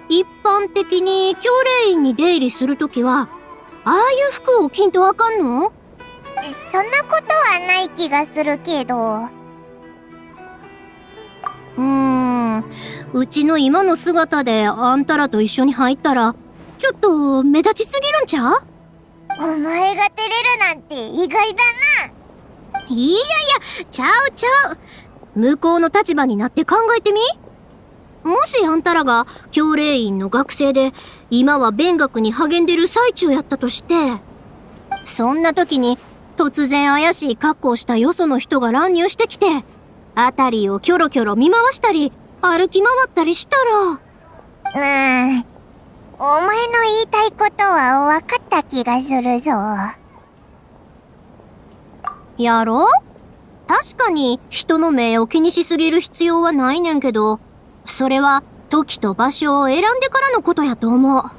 一般的に教令院に出入りするときは、ああいう服を着んとあかんの？ そんなことはない気がするけど。 うちの今の姿であんたらと一緒に入ったら、ちょっと目立ちすぎるんちゃう？ お前が照れるなんて意外だな。 いやいや、ちゃう。向こうの立場になって考えてみ。もしあんたらが教令院の学生で、今は勉学に励んでる最中やったとして、そんな時に突然怪しい格好をしたよその人が乱入してきて、あたりをキョロキョロ見回したり、歩き回ったりしたら。 お前の言いたいことは分かった気がするぞ。 やろ？確かに人の目を気にしすぎる必要はないねんけど、それは時と場所を選んでからのことやと思う。